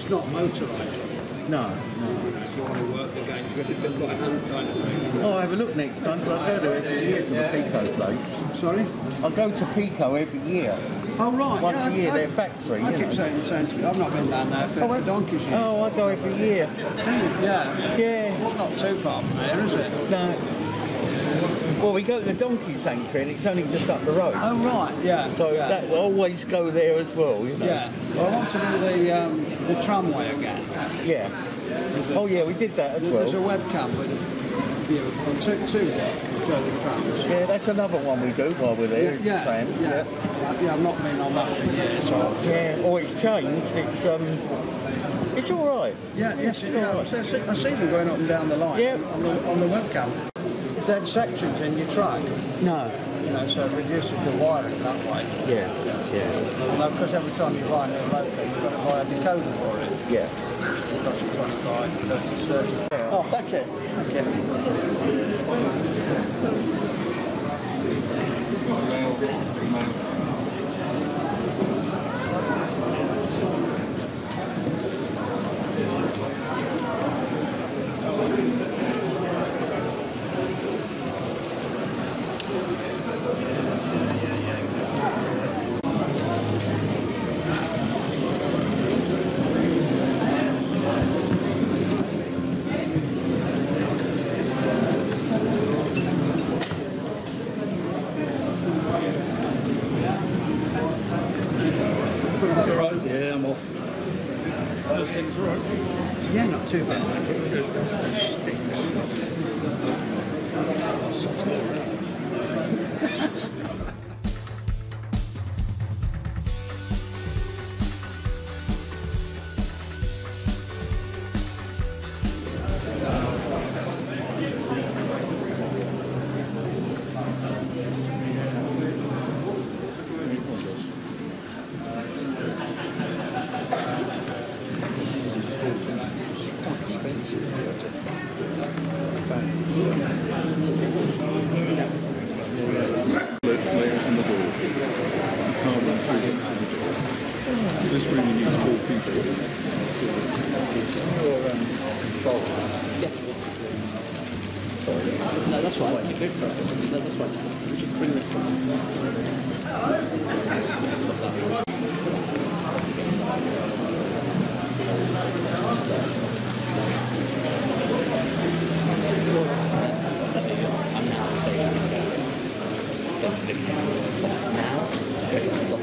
it's not motorised. No, no. If you want to work the games, you've got to put a hand kind of thing. I'll have a look next time, but I go there every year to the Pico place. Sorry? I go to Pico every year. Oh, right. Once a year, their factory. I keep saying to you, I've not been down there for donkeys yet. Oh, I go every year. Yeah. Yeah. Well, not too far from here, is it? No. Well, we go to the donkey sanctuary and it's only just up the road. Oh, right, yeah. So that will always go there as well, you know. Yeah. Well, I want to do the tramway again. Yeah. Oh, yeah, we did that as well. There's a webcam with a view on two show the trams. Yeah, that's another one we do while we're there. Yeah, trams. Yeah, I've not been on that for years. So. Yeah, oh, it's changed. It's all right. Yeah, yes, I see them going up and down the line on the webcam. Dead sections in your track. No. You know, so it reduces the wiring that way. Yeah. Although, because every time you buy a new local, you've got to buy a decoder for it. Yeah. It costs you 25, 30. Oh, thank you. Yeah, not too bad, thank you. This room you need 4 people. Yes. No, that's right. You go for it. No, that's right. We just bring this one. I'm now saying now. Ready to stop.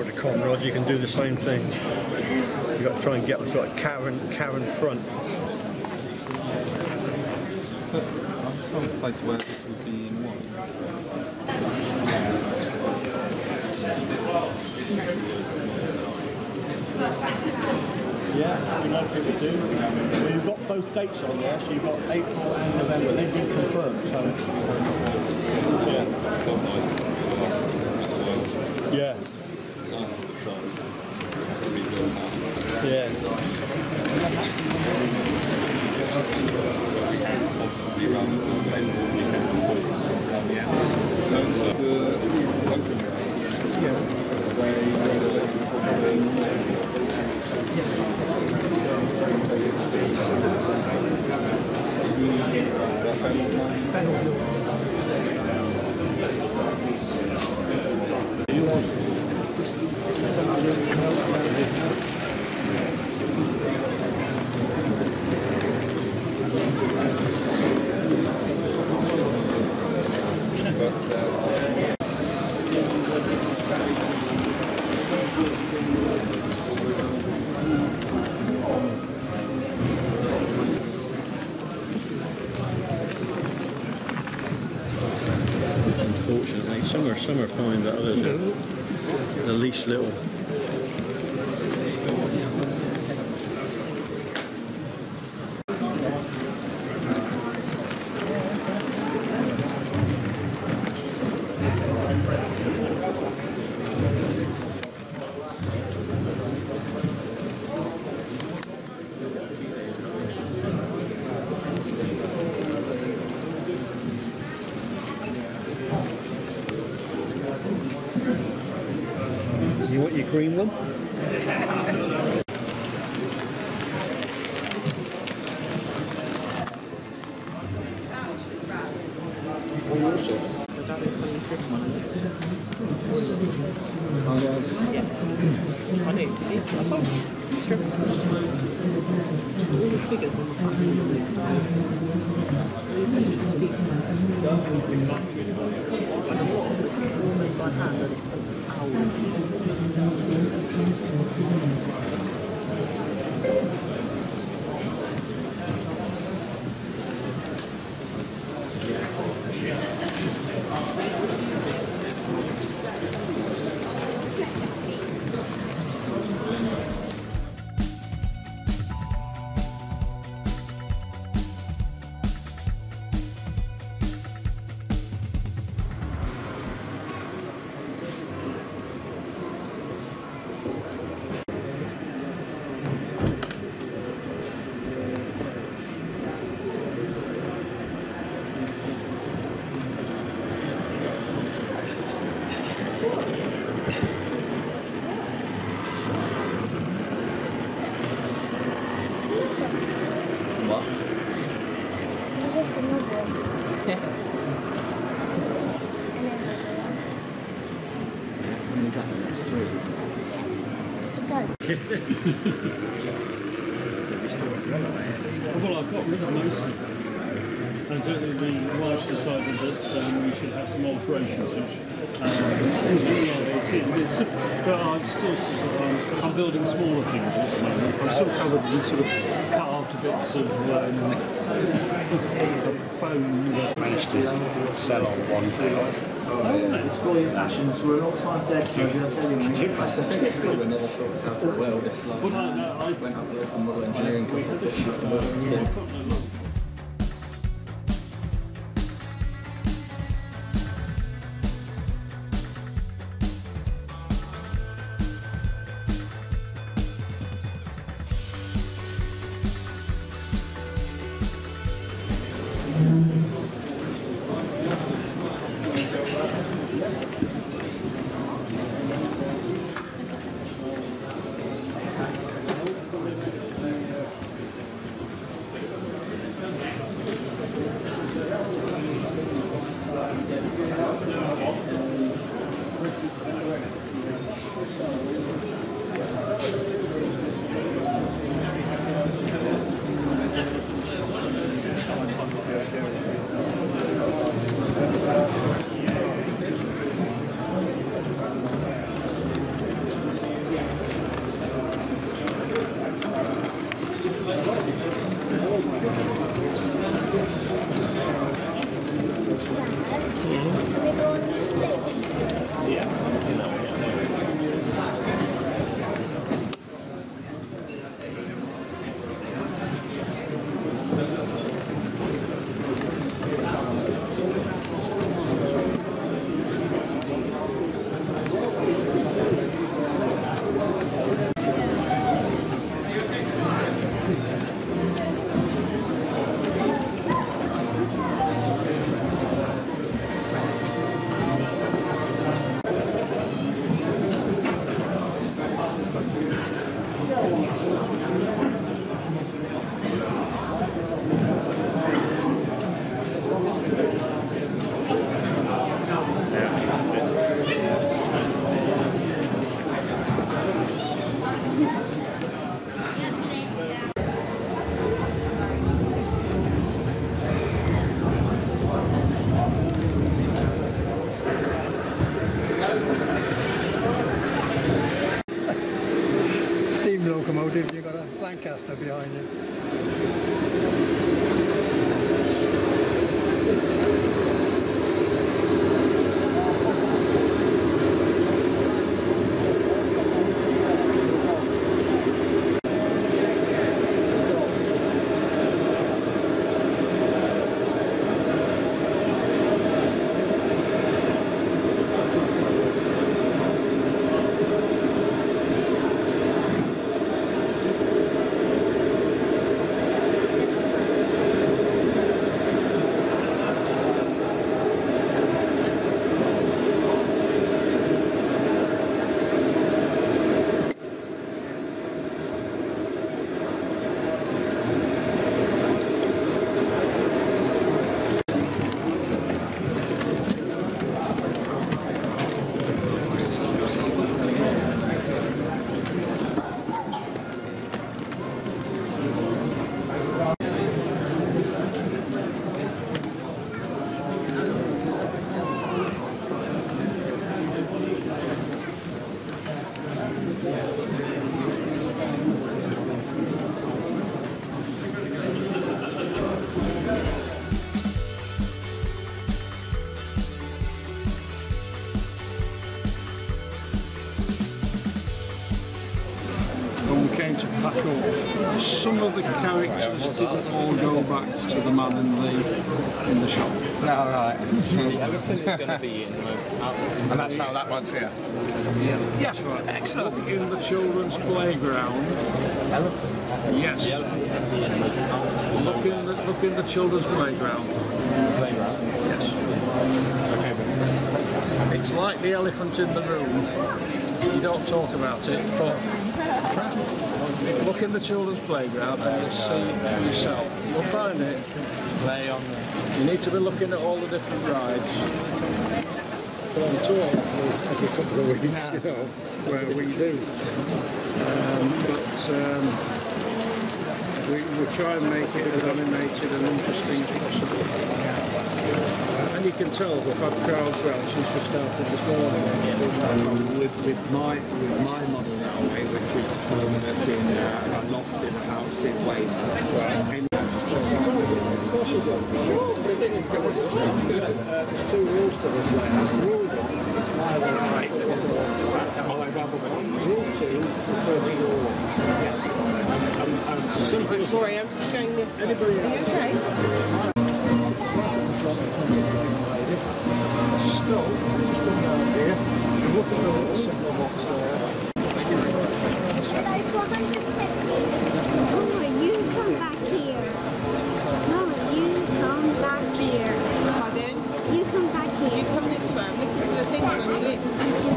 with the con rod, you can do the same thing. You've got to try and get a sort of Karen front. So, some place where this would be in white. Yeah, we know people do. Well, you've got both dates on there, so you've got April and November. They've been confirmed, so... Yeah. Yeah. Unfortunately, some are fine, but others are the least little. You want your green one? I know, see? I told you. Strip. All the figures on the Well, I've got rid of most of them. I don't think the wife decided that we should have some alterations, which but I'm still sort of, I'm building smaller things at the moment. I'm still covered in sort of carved bits of foam that Managed to sell on one thing. It's brilliant Ashens. We're an all-time dead, so you're telling me. I think it's good when never sorts out as well. This like, I went up there on model engineering competition to work with him. locomotive, you've got a Lancaster behind you. To pack up. Some of the characters didn't all go back to the man in the shop. No, right. The elephant is going to be in the most And that's how that one's here. Yes, right. Excellent. In the children's playground. elephants. Yes. The elephants have to be in the most Look in the children's playground. playground. Yes. Okay, but It's like the elephant in the room. You don't talk about it, but look in the children's playground and you'll see it for yourself. You'll find it. play on the... You need to be looking at all the different rides. But on tour every couple of weeks, you know, where we do. We try and make it as animated and interesting as possible. And you can tell we've had crowds round since we started this morning. With my model now, which is permanent in a loft in a house in Weymouth. There's two rules to this. That's rule 1. That's my bubble. Rule 2, 30 Sorry, I'm just going this way. Are you okay? Look at the little signal box there. Mama, you come back here. Mama, you come back here. Pardon? You come back here. You come this way. I'm looking for the things on your list.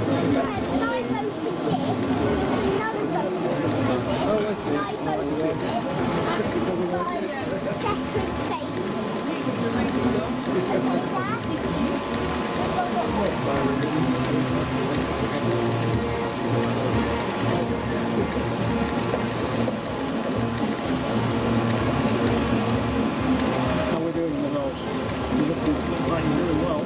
How we're doing in the rolls? You're looking like you're doing well.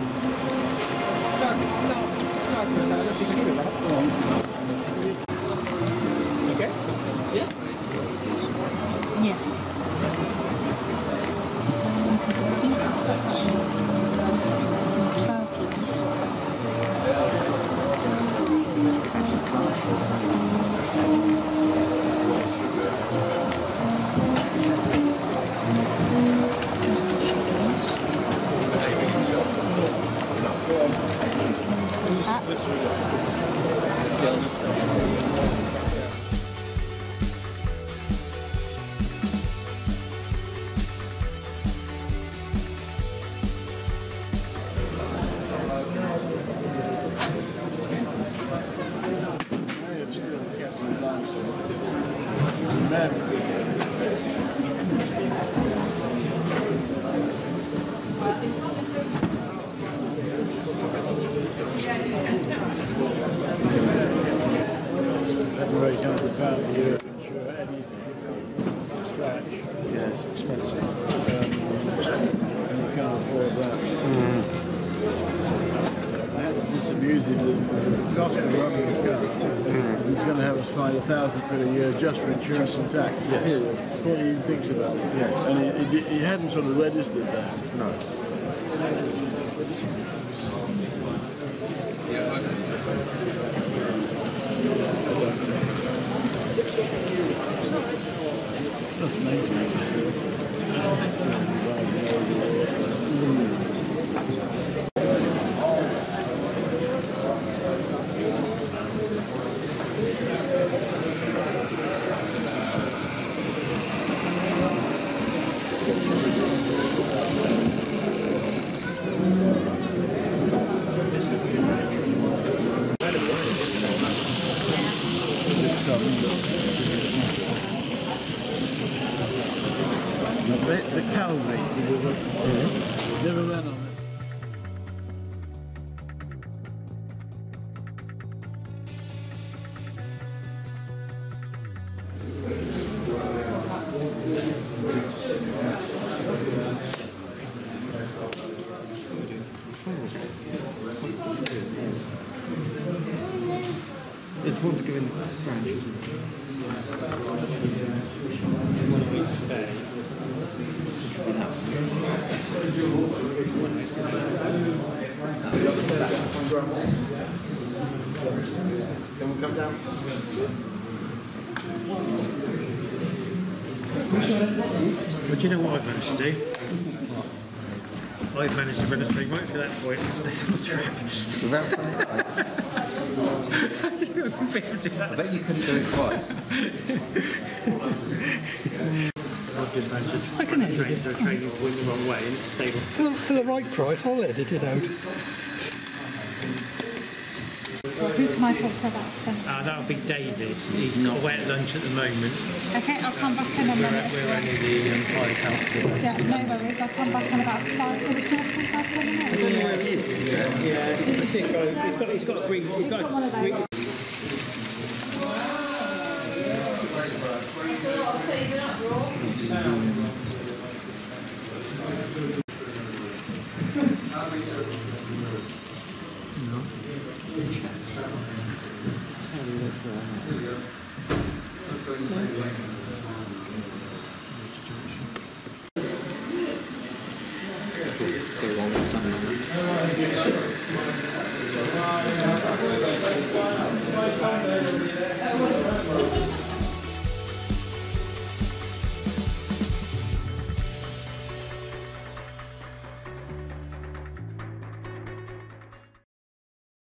Okay? Yeah. Yeah. Everybody don't prepare for you to insure anything. Scratch. Yeah, it's expensive. And you can't afford that. I had a listen amusing that the cost of running the car is going to have us find £1,000 a year just for insurance and tax. Before he even thinks about it. And he hadn't sort of registered that. No. That's amazing. The Calvary, never ran on it. It's one to go in branch, isn't it? Can we come down? But do you know what I've managed to do? I've managed to run a straight right through that point and stay on the track. I bet you couldn't do it twice. I can edit it. A train went the wrong way and it's stable. For the right price, I'll edit it out. Who can I talk to about Spencer? That'll be David. He's not away at lunch at the moment. Okay, I'll come back in a minute. We're only the high council. Yeah, no worries. I'll come back in about 5 minutes. I don't know where he is. Yeah, he's got a green. He's got one of those. Still on the